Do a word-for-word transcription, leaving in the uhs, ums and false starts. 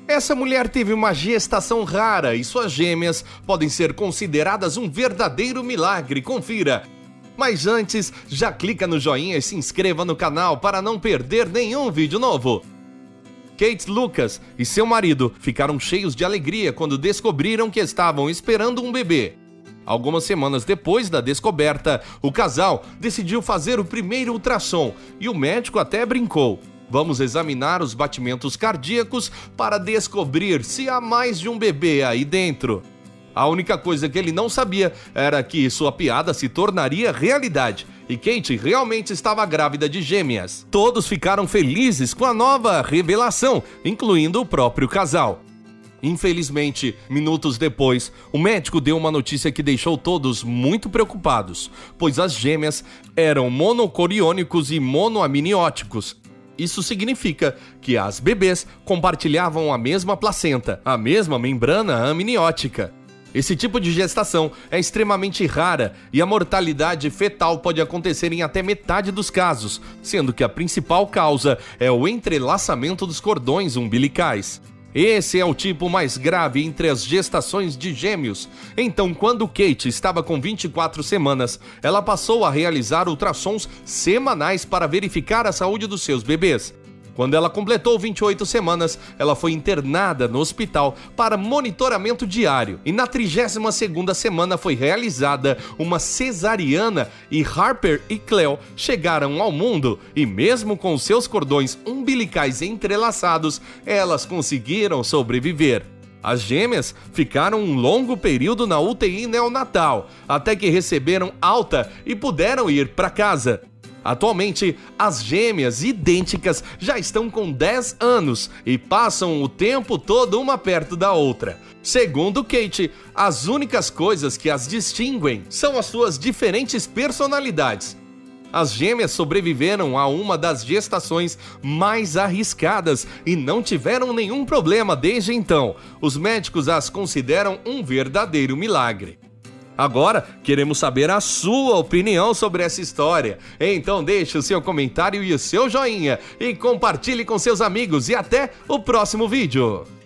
Essa mulher teve uma gestação rara e suas gêmeas podem ser consideradas um verdadeiro milagre, confira! Mas antes, já clica no joinha e se inscreva no canal para não perder nenhum vídeo novo. Kate Lucas e seu marido ficaram cheios de alegria quando descobriram que estavam esperando um bebê. Algumas semanas depois da descoberta, o casal decidiu fazer o primeiro ultrassom e o médico até brincou: vamos examinar os batimentos cardíacos para descobrir se há mais de um bebê aí dentro. A única coisa que ele não sabia era que sua piada se tornaria realidade e Kate realmente estava grávida de gêmeas. Todos ficaram felizes com a nova revelação, incluindo o próprio casal. Infelizmente, minutos depois, o médico deu uma notícia que deixou todos muito preocupados, pois as gêmeas eram monocoriônicos e monoamnióticos. Isso significa que as bebês compartilhavam a mesma placenta, a mesma membrana amniótica. Esse tipo de gestação é extremamente rara e a mortalidade fetal pode acontecer em até metade dos casos, sendo que a principal causa é o entrelaçamento dos cordões umbilicais. Esse é o tipo mais grave entre as gestações de gêmeos. Então, quando Kate estava com vinte e quatro semanas, ela passou a realizar ultrassons semanais para verificar a saúde dos seus bebês. Quando ela completou vinte e oito semanas, ela foi internada no hospital para monitoramento diário. E na trigésima segunda semana foi realizada uma cesariana e Harper e Cleo chegaram ao mundo. E mesmo com seus cordões umbilicais entrelaçados, elas conseguiram sobreviver. As gêmeas ficaram um longo período na U T I neonatal, até que receberam alta e puderam ir para casa. Atualmente, as gêmeas idênticas já estão com dez anos e passam o tempo todo uma perto da outra. Segundo Kate, as únicas coisas que as distinguem são as suas diferentes personalidades. As gêmeas sobreviveram a uma das gestações mais arriscadas e não tiveram nenhum problema desde então. Os médicos as consideram um verdadeiro milagre. Agora, queremos saber a sua opinião sobre essa história. Então deixe o seu comentário e o seu joinha e compartilhe com seus amigos e até o próximo vídeo.